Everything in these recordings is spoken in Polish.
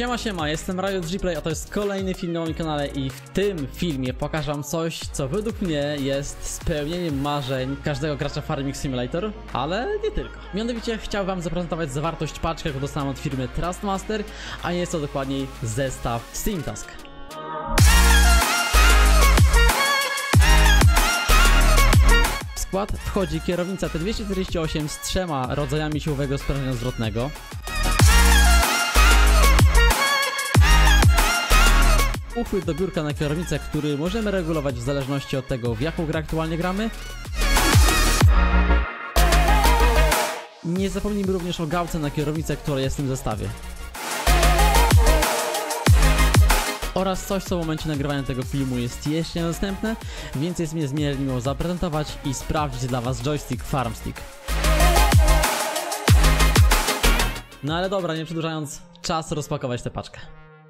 Siema, jestem Riot Gplay, a to jest kolejny film na moim kanale i w tym filmie pokażę wam coś, co według mnie jest spełnieniem marzeń każdego gracza Farming Simulator, ale nie tylko. Mianowicie chciałbym wam zaprezentować zawartość paczki, jaką dostałem od firmy Trustmaster, a jest to dokładniej zestaw Steam Task. W skład wchodzi kierownica T248 z 3 rodzajami siłowego sprężenia zwrotnego, uchwyt do biurka na kierownicę, który możemy regulować w zależności od tego, w jaką grę aktualnie gramy. Nie zapomnijmy również o gałce na kierownicę, która jest w tym zestawie. Oraz coś, co w momencie nagrywania tego filmu jest jeszcze niedostępne, więc jest mi niezmiernie miło zaprezentować i sprawdzić dla was joystick Farmstick. No ale dobra, nie przedłużając, czas rozpakować tę paczkę.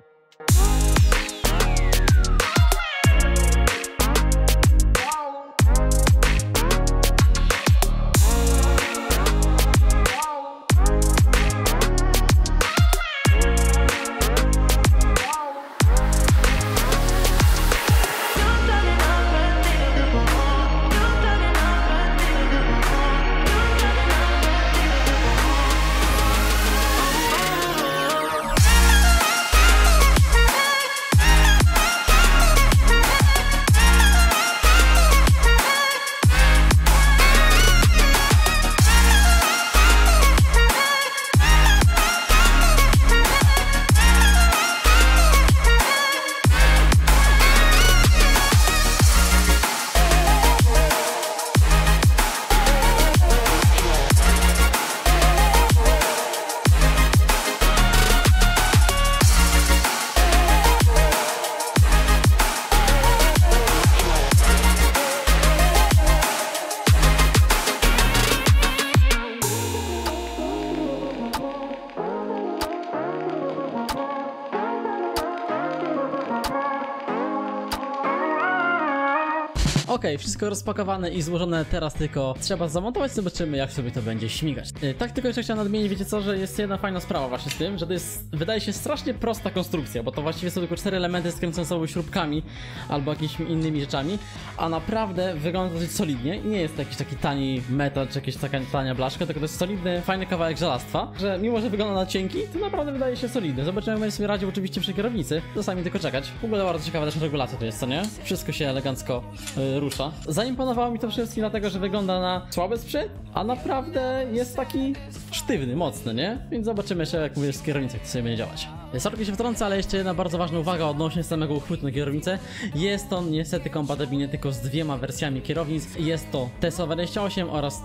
Okej, wszystko rozpakowane i złożone, teraz tylko trzeba zamontować, zobaczymy jak sobie to będzie śmigać. Tak tylko jeszcze chciałem nadmienić, wiecie co, że jest jedna fajna sprawa właśnie z tym, że to jest, wydaje się, strasznie prosta konstrukcja, bo to właściwie są tylko 4 elementy skręcone sobą śrubkami albo jakimiś innymi rzeczami, a naprawdę wygląda dosyć solidnie i nie jest to jakiś taki tani metal czy jakaś taka tania blaszka, tylko to jest solidny, fajny kawałek żelastwa, że mimo, że wygląda na cienki, to naprawdę wydaje się solidny. Zobaczymy, jak będzie sobie radził oczywiście przy kierownicy, to sami tylko czekać. W ogóle bardzo ciekawa też regulacja to jest, co nie? Wszystko się elegancko rusza. Zaimponowało mi to wszystkim dlatego, że wygląda na słaby sprzęt, a naprawdę jest taki sztywny, mocny, nie? Więc zobaczymy jeszcze, jak mówię, z kierownicy, jak to sobie będzie działać. Sorki się wtrąca, ale jeszcze jedna bardzo ważna uwaga odnośnie samego uchwytu na kierownicę. Jest on niestety kompatybilny tylko z 2 wersjami kierownic. Jest to T128 oraz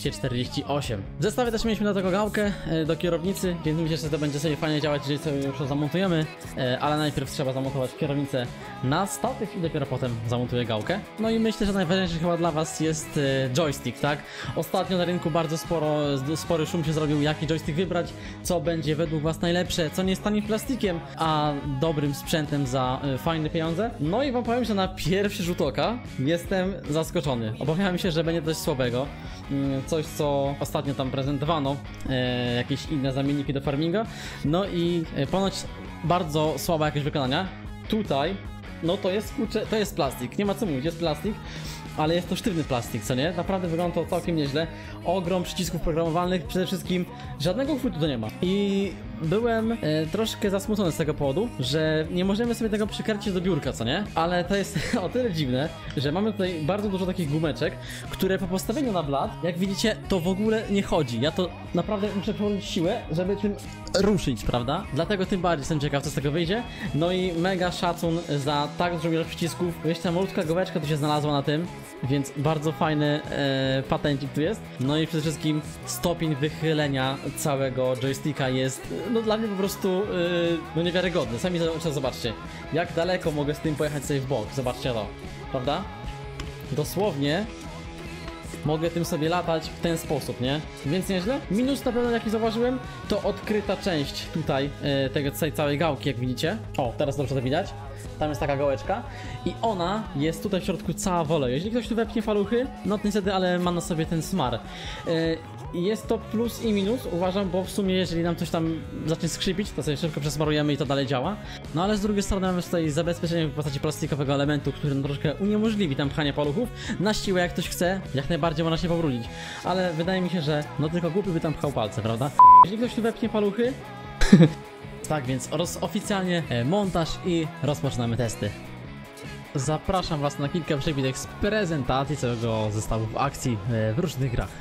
T248. W zestawie też mieliśmy do tego gałkę do kierownicy, więc myślę, że to będzie sobie fajnie działać, jeżeli sobie już to zamontujemy. Ale najpierw trzeba zamontować kierownicę na statyw i dopiero potem zamontuję gałkę. No i myślę, że najważniejszy chyba dla was jest joystick, tak? Ostatnio na rynku bardzo spory szum się zrobił, jaki joystick wybrać, co będzie według was najlepsze, co nie jest tanim plastikiem, a dobrym sprzętem za fajne pieniądze. No i wam powiem, że na pierwszy rzut oka jestem zaskoczony. Obawiałem się, że będzie coś słabego. Coś, co ostatnio tam prezentowano, jakieś inne zamienniki do farminga. No i ponoć bardzo słaba jakość wykonania. Tutaj, no to jest, kurczę, to jest plastik, nie ma co mówić, jest plastik. Ale jest to sztywny plastik, co nie? Naprawdę wygląda to całkiem nieźle. Ogrom przycisków programowalnych, przede wszystkim żadnego uchwytu to nie ma. I byłem troszkę zasmucony z tego powodu, że nie możemy sobie tego przykręcić do biurka, co nie? Ale to jest o tyle dziwne, że mamy tutaj bardzo dużo takich gumeczek, które po postawieniu na blat, jak widzicie, to w ogóle nie chodzi. Ja to naprawdę muszę przełożyć siłę, żeby tym ruszyć, prawda? Dlatego tym bardziej jestem ciekaw, co z tego wyjdzie. No i mega szacun za tak dużą ilość przycisków. Wiecie, ta malutka gałeczka tu się znalazła na tym, więc bardzo fajny patencik tu jest. No i przede wszystkim stopień wychylenia całego joysticka jest, no dla mnie po prostu no niewiarygodny. Sami zobaczcie, jak daleko mogę z tym pojechać sobie w bok. Zobaczcie to, prawda? Dosłownie mogę tym sobie latać w ten sposób, nie? Więc nieźle. Minus na pewno, jaki zauważyłem, to odkryta część tutaj tej całej gałki, jak widzicie. O, teraz dobrze to widać. Tam jest taka gałeczka i ona jest tutaj w środku cała w oleju. Jeżeli ktoś tu wepnie faluchy, no to niestety, ale ma na sobie ten smar. I jest to plus i minus, uważam, bo w sumie jeżeli nam coś tam zacznie skrzypić, to sobie szybko przesmarujemy i to dalej działa. No ale z drugiej strony mamy tutaj zabezpieczenie w postaci plastikowego elementu, który no troszkę uniemożliwi tam pchanie paluchów. Na siłę jak ktoś chce, jak najbardziej można się pobrudzić. Ale wydaje mi się, że no tylko głupi by tam pchał palce, prawda? Jeżeli ktoś tu wepnie paluchy... Tak więc oficjalnie montaż i rozpoczynamy testy. Zapraszam was na kilka przebitek z prezentacji całego zestawu w akcji w różnych grach.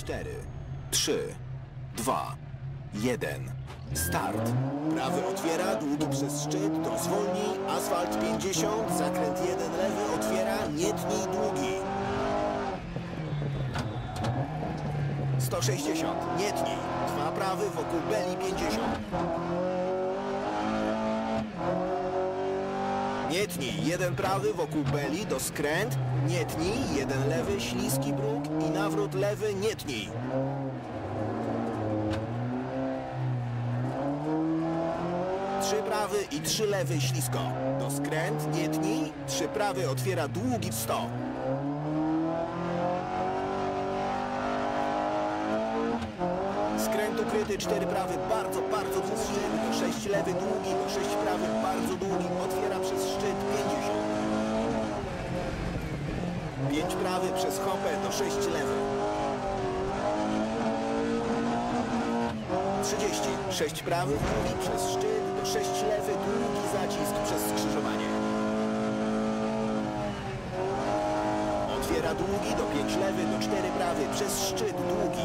4, 3, 2, 1. Start. Prawy otwiera, długi przez szczyt, to zwolnij, asfalt 50, zakręt 1 lewy otwiera, nie tnij długi. 160, nie tnij, 2 prawy wokół beli 50. Nie tnij, 1 prawy wokół beli do skręt, nie tnij, 1 lewy, śliski bruk i nawrót lewy, nie tnij. 3 prawy i 3 lewy ślisko. Do skręt, nie tnij, 3 prawy otwiera długi 100. Skręt ukryty, 4 prawy bardzo, bardzo przez szczyt, do 6 lewy długi, do 6 prawy bardzo długi, otwiera przez szczyt 50. 5 prawy przez hopę, do 6 lewy. 30. 6 prawy długi przez szczyt, do 6 lewy długi zacisk przez skrzyżowanie. Otwiera długi, do 5 lewy, do 4 prawy przez szczyt długi.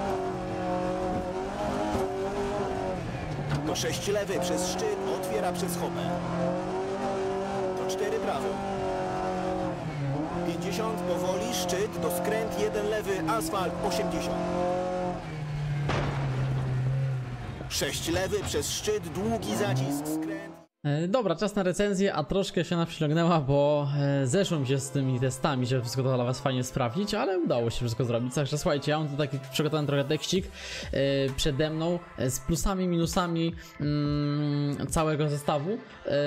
Do 6 lewy przez szczyt, otwiera przez hopę. Do 4 prawy. 50 powoli, szczyt, do skręt 1 lewy, asfalt 80. 6 lewy przez szczyt, długi zacisk, skręt. Dobra, czas na recenzję, a troszkę się ona przyciągnęła, bo zeszło mi się z tymi testami, żeby wszystko to dla was fajnie sprawdzić, ale udało się wszystko zrobić. Także słuchajcie, ja mam tu taki przygotowany trochę tekstik przede mną z plusami, minusami całego zestawu,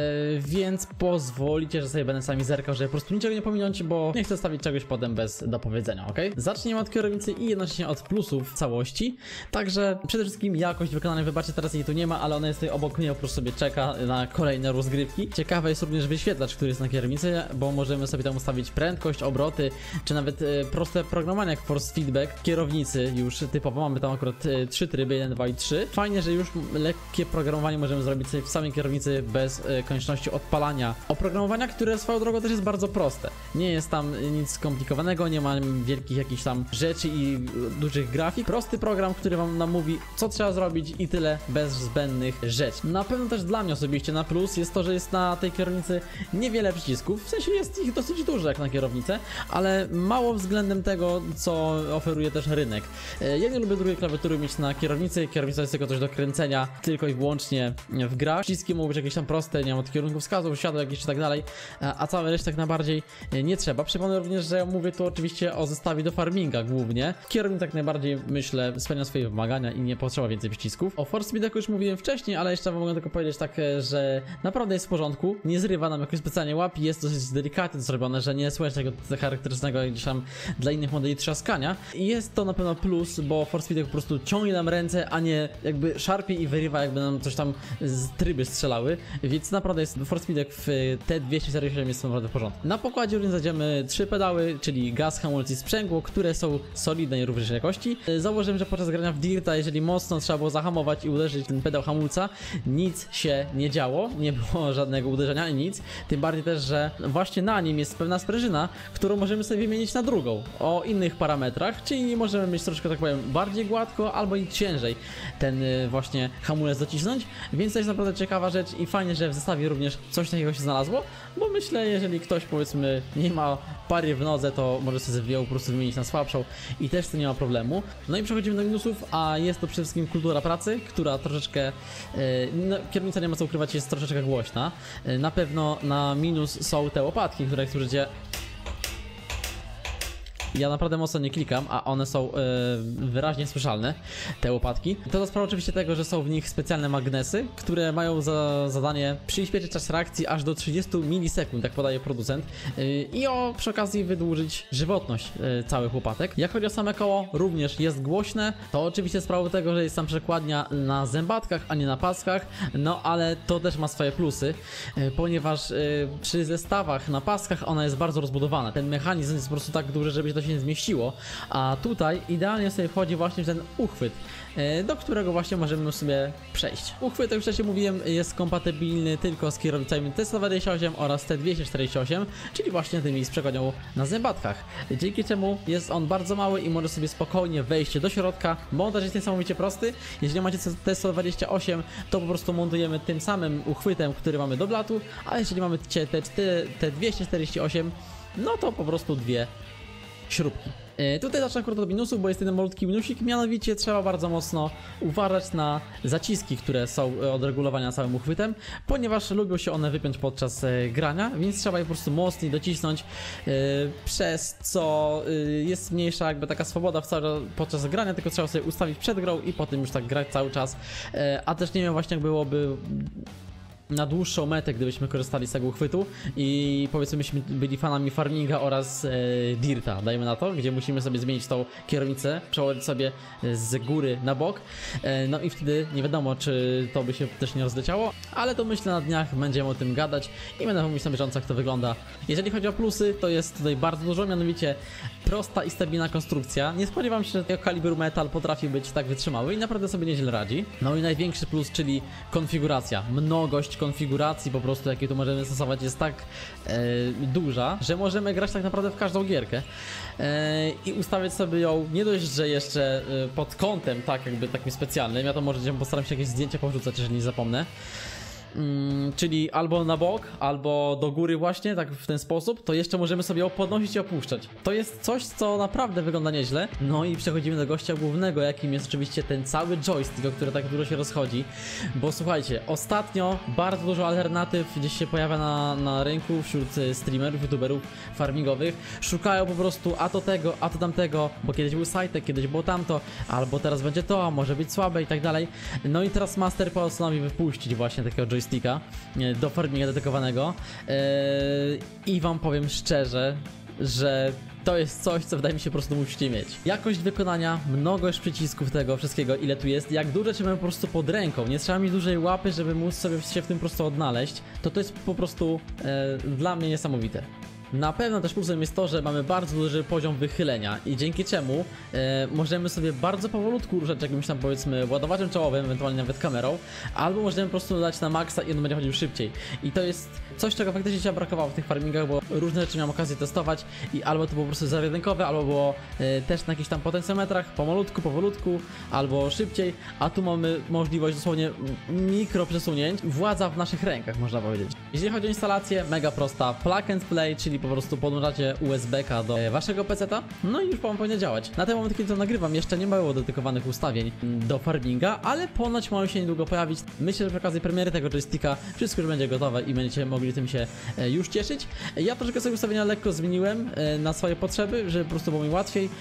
więc pozwolicie, że sobie będę sami zerkał, żeby po prostu niczego nie pominąć, bo nie chcę stawić czegoś potem bez dopowiedzenia, ok? Zaczniemy od kierownicy i jednocześnie od plusów całości. Także przede wszystkim jakość wykonania, wybaczcie, teraz jej tu nie ma, ale ona jest tutaj obok mnie, po prostu sobie czeka na kolejne rozgrywki. Ciekawe jest również wyświetlacz, który jest na kierownicy, bo możemy sobie tam ustawić prędkość, obroty, czy nawet proste programowanie jak force feedback kierownicy już typowo. Mamy tam akurat 3 tryby, 1, 2 i 3. Fajnie, że już lekkie programowanie możemy zrobić sobie w samej kierownicy bez konieczności odpalania oprogramowania, które swoją drogą też jest bardzo proste. Nie jest tam nic skomplikowanego, nie ma wielkich jakichś tam rzeczy i dużych grafik. Prosty program, który nam mówi, co trzeba zrobić i tyle, bez zbędnych rzeczy. Na pewno też dla mnie osobiście na plus jest to, że jest na tej kierownicy niewiele przycisków, w sensie jest ich dosyć dużo jak na kierownicę, ale mało względem tego, co oferuje też rynek. Ja nie lubię drugiej klawiatury mieć na kierownicy, kierownica jest tylko coś do kręcenia, tylko i wyłącznie w grach. Przyciski mogą być jakieś tam proste, nie mam od kierunkowskazów, światła jakieś czy tak dalej, a całe resztę tak najbardziej nie trzeba. Przypomnę również, że mówię tu oczywiście o zestawie do farminga głównie. Kierownica tak najbardziej, myślę, spełnia swoje wymagania i nie potrzeba więcej przycisków. O force feedbacku już mówiłem wcześniej, ale jeszcze mogę tylko powiedzieć tak, że naprawdę jest w porządku, nie zrywa nam jakoś specjalnie łapi, jest dosyć delikatnie zrobione, że nie słychać tego charakterystycznego gdzieś tam dla innych modeli trzaskania. I jest to na pewno plus, bo force feedback po prostu ciągnie nam ręce, a nie jakby szarpie i wyrywa, jakby nam coś tam z tryby strzelały, więc naprawdę jest force feedback w T247 jest naprawdę w porządku. Na pokładzie również znajdziemy 3 pedały, czyli gaz, hamulec i sprzęgło, które są solidnej również jakości. Zauważyłem, że podczas grania w Dirta, jeżeli mocno trzeba było zahamować i uderzyć ten pedał hamulca, nic się nie działo, nie było żadnego uderzenia ani nic, tym bardziej też, że właśnie na nim jest pewna sprężyna, którą możemy sobie wymienić na drugą, o innych parametrach, czyli możemy mieć troszkę, tak powiem, bardziej gładko albo i ciężej ten właśnie hamulec docisnąć, więc to jest naprawdę ciekawa rzecz i fajnie, że w zestawie również coś takiego się znalazło, bo myślę, jeżeli ktoś, powiedzmy, nie ma pary w nodze, to może sobie po prostu wymienić na słabszą i też to nie ma problemu. No i przechodzimy do minusów, a jest to przede wszystkim kultura pracy, która troszeczkę, no, kierownica nie ma co ukrywać, jest troszeczkę głośna. Na pewno na minus są te łopatki, które jak słyszycie, ja naprawdę mocno nie klikam, a one są wyraźnie słyszalne, te łopatki. To za sprawą oczywiście tego, że są w nich specjalne magnesy, które mają za zadanie przyspieszyć czas reakcji aż do 30 milisekund, jak podaje producent, i przy okazji wydłużyć żywotność całych łopatek. Jak chodzi o same koło, również jest głośne. To oczywiście sprawą tego, że jest tam przekładnia na zębatkach, a nie na paskach, no ale to też ma swoje plusy, ponieważ przy zestawach na paskach ona jest bardzo rozbudowana. Ten mechanizm jest po prostu tak duży, żeby się to się nie zmieściło, a tutaj idealnie sobie wchodzi właśnie w ten uchwyt, do którego właśnie możemy sobie przejść. Uchwyt, jak już wcześniej mówiłem, jest kompatybilny tylko z kierownicami T128 oraz T248, czyli właśnie tymi z przekładnią na zębatkach, dzięki czemu jest on bardzo mały i może sobie spokojnie wejść do środka. Montaż jest niesamowicie prosty. Jeżeli macie T128, to po prostu montujemy tym samym uchwytem, który mamy do blatu, a jeżeli mamy T248, no to po prostu dwie śrubki. Tutaj zacznę akurat od minusów, bo jest jeden malutki minusik, mianowicie trzeba bardzo mocno uważać na zaciski, które są od regulowania całym uchwytem, ponieważ lubią się one wypiąć podczas grania, więc trzeba je po prostu mocniej docisnąć, przez co jest mniejsza jakby taka swoboda podczas grania, tylko trzeba sobie ustawić przed grą i potem już tak grać cały czas, a też nie wiem właśnie jak byłoby na dłuższą metę, gdybyśmy korzystali z tego uchwytu i powiedzmy byśmy byli fanami farminga oraz dirta, dajmy na to, gdzie musimy sobie zmienić tą kierownicę, przełożyć sobie z góry na bok, no i wtedy nie wiadomo, czy to by się też nie rozleciało, ale to myślę na dniach będziemy o tym gadać i będę mówić na bieżąco, jak to wygląda. Jeżeli chodzi o plusy, to jest tutaj bardzo dużo, mianowicie prosta i stabilna konstrukcja. Nie spodziewam się, że tego kalibru metal potrafi być tak wytrzymały i naprawdę sobie nieźle radzi. No i największy plus, czyli konfiguracja. Mnogość konfiguracji po prostu, jakie tu możemy stosować, jest tak duża, że możemy grać tak naprawdę w każdą gierkę i ustawiać sobie ją nie dość, że jeszcze pod kątem tak jakby takim specjalnym. Ja to może postaram się jakieś zdjęcia powrzucać, jeżeli nie zapomnę. Czyli albo na bok, albo do góry właśnie, tak w ten sposób, to jeszcze możemy sobie ją podnosić i opuszczać. To jest coś, co naprawdę wygląda nieźle. No i przechodzimy do gościa głównego, jakim jest oczywiście ten cały joystick, o który tak dużo się rozchodzi. Bo słuchajcie, ostatnio bardzo dużo alternatyw gdzieś się pojawia na rynku wśród streamerów, youtuberów farmingowych. Szukają po prostu a to tego, a to tamtego, bo kiedyś był Sajtek, kiedyś było tamto, albo teraz będzie to, a może być słabe i tak dalej. No i teraz Master postanowił wypuścić właśnie takiego joysticka do farminga dedykowanego i wam powiem szczerze, że to jest coś, co wydaje mi się po prostu musicie mieć. Jakość wykonania, mnogość przycisków tego wszystkiego, ile tu jest, jak duże trzeba po prostu pod ręką, nie trzeba mieć dużej łapy, żeby móc sobie się w tym po prostu odnaleźć, to jest po prostu dla mnie niesamowite. Na pewno też plusem jest to, że mamy bardzo duży poziom wychylenia i dzięki czemu możemy sobie bardzo powolutku ruszać jakimś tam powiedzmy ładowaczem czołowym, ewentualnie nawet kamerą, albo możemy po prostu dać na maksa i on będzie chodził szybciej. I to jest coś, czego faktycznie się brakowało w tych farmingach, bo różne rzeczy miałem okazję testować i albo to było po prostu zero-jedynkowe, albo było też na jakichś tam potencjometrach, powolutku, albo szybciej, a tu mamy możliwość dosłownie mikro przesunięć, władza w naszych rękach, można powiedzieć. Jeżeli chodzi o instalację, mega prosta, plug and play, czyli po prostu podłączacie USB-ka do waszego PC-ta, no i już wam powinno działać. Na ten moment, kiedy to nagrywam, jeszcze nie było dedykowanych ustawień do farminga, ale ponoć mają się niedługo pojawić. Myślę, że przy okazji premiery tego joysticka wszystko już będzie gotowe i będziecie mogli tym się już cieszyć. Ja troszkę sobie ustawienia lekko zmieniłem na swoje potrzeby, żeby po prostu było mi łatwiej,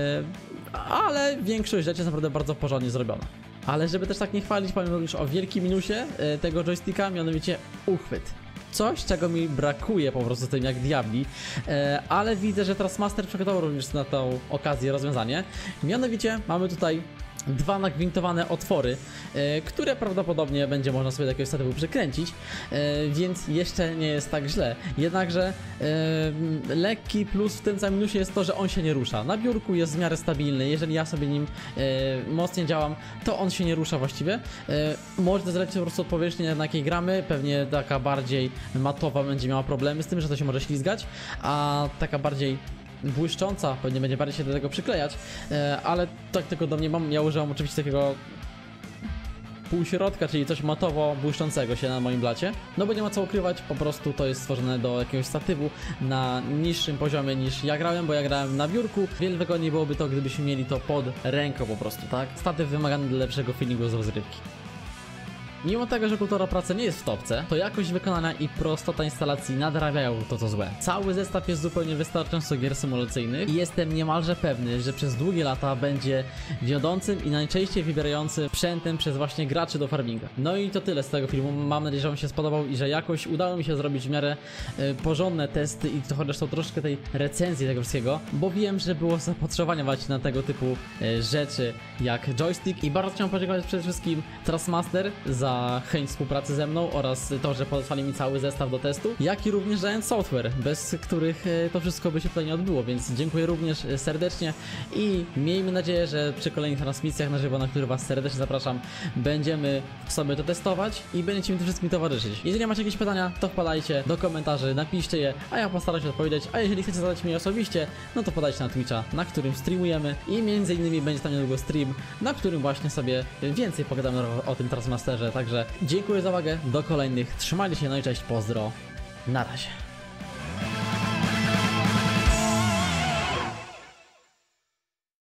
ale większość rzeczy jest naprawdę bardzo porządnie zrobiona. Ale żeby też tak nie chwalić, powiem już o wielkim minusie tego joysticka, mianowicie uchwyt. Coś, czego mi brakuje po prostu tym jak diabli, ale widzę, że teraz Master przygotował również na tą okazję rozwiązanie. Mianowicie mamy tutaj dwa nagwintowane otwory, które prawdopodobnie będzie można sobie do jakiegoś statywu przykręcić, więc jeszcze nie jest tak źle. Jednakże lekki plus w tym całym minusie jest to, że on się nie rusza. Na biurku jest w miarę stabilny, jeżeli ja sobie nim mocniej działam, to on się nie rusza właściwie. Może to zależy po prostu od powierzchni, na jakiej gramy, pewnie taka bardziej matowa będzie miała problemy z tym, że to się może ślizgać, a taka bardziej błyszcząca pewnie będzie bardziej się do tego przyklejać, ale tak tylko domniemam, ja używam oczywiście takiego półśrodka, czyli coś matowo błyszczącego się na moim blacie, no bo nie ma co ukrywać, po prostu to jest stworzone do jakiegoś statywu na niższym poziomie niż ja grałem, bo ja grałem na biurku. Wiele wygodniej byłoby to, gdybyśmy mieli to pod ręką po prostu, tak? Statyw wymagany dla lepszego feelingu z rozrywki. Mimo tego, że kultura pracy nie jest w topce, to jakość wykonania i prostota instalacji nadrabiają to, co złe. Cały zestaw jest zupełnie wystarczający do gier symulacyjnych i jestem niemalże pewny, że przez długie lata będzie wiodącym i najczęściej wybierającym sprzętem przez właśnie graczy do farminga. No i to tyle z tego filmu. Mam nadzieję, że wam się spodobał i że jakoś udało mi się zrobić w miarę porządne testy i to chociaż to troszkę tej recenzji tego wszystkiego, bo wiem, że było zapotrzebowanie właśnie na tego typu rzeczy jak Joystick i bardzo chciałem podziękować przede wszystkim Trustmaster za chęć współpracy ze mną oraz to, że podesłali mi cały zestaw do testu, jak i również Giant Software, bez których to wszystko by się tutaj nie odbyło, więc dziękuję również serdecznie i miejmy nadzieję, że przy kolejnych transmisjach na żywo, na które was serdecznie zapraszam, będziemy sobie to testować i będziecie mi tym wszystkim towarzyszyć. Jeżeli macie jakieś pytania, to wpadajcie do komentarzy, napiszcie je, a ja postaram się odpowiedzieć, a jeżeli chcecie zadać mi osobiście, no to podajcie na Twitcha, na którym streamujemy i między innymi będzie tam niedługo stream, na którym właśnie sobie więcej pogadamy o tym Trustmasterze, także dziękuję za uwagę, do kolejnych, trzymajcie się, no i cześć, pozdro, na razie.